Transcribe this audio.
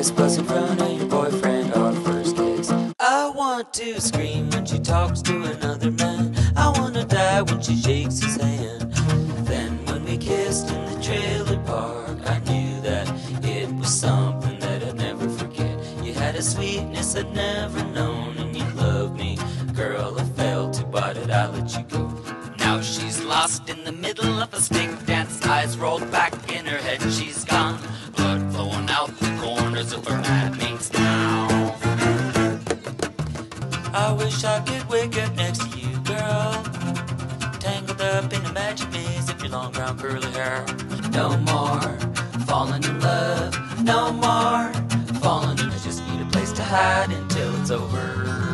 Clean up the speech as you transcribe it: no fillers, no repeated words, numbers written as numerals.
kiss, buzz in front of your boyfriend, our first kiss. I want to scream when she talks to another man. I wanna die when she shakes his hand. Then when we kissed in the trailer park, I knew that it was something that I'd never forget. You had a sweetness I'd never known, and you loved me, girl. I felt too bad that I let you go. Now she's lost in the middle of a stick dance, eyes rolled back in her head, she's gone, blood flowing out the corners of her mad minx now. I wish I could wake up next to you, girl, tangled up in a magic maze of your long brown curly hair. No more falling in love, no more falling in. I just need a place to hide until it's over.